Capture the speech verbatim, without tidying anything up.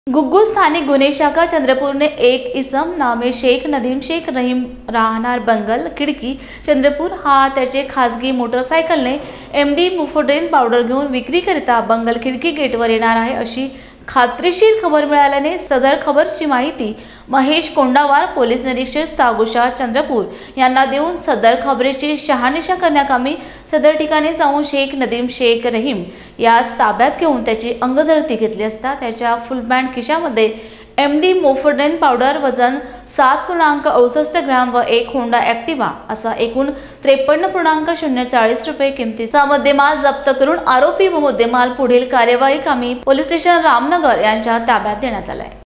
गुग्गू स्थानिक गुन्हे शाखा चंद्रपूर ने एक इसम नामे शेख नदीम शेख रहीम राहणार बंगल खिडकी चंद्रपूर हा त्याचे खासगी मोटरसायकलने एमडी मुफोड्रेन पावडर घेऊन विक्रीकरिता बंगल खिडकी गेटवर येणार आहे अशी खात्रीशीर खबर मिळाल्याने सदर खबरची माहिती महेश कोंडावार पोलीस निरीक्षक सागुशा चंद्रपूर यांना देऊन सदर खबरेची शहानिशा करण्याकामी सदर ठिकाणी जाऊन शेख नदीम शेख रहीम यास ताब्यात घेऊन त्याची अंगझडती घेतली असता त्याच्या फुल पॅन्ट खिशामध्ये एमडी मोफोड्रेन पावडर वजन सात पूर्णांक अडुसष्ट ग्राम व एक होंडा ॲक्टिवा असा एकूण त्रेपन्न पूर्णांक शून्य चाळीस रुपये किमतीचा मुद्देमाल जप्त करून आरोपी व मुद्देमाल पुढील कार्यवाही कामी पोलीस स्टेशन रामनगर यांच्या ताब्यात देण्यात आला आहे।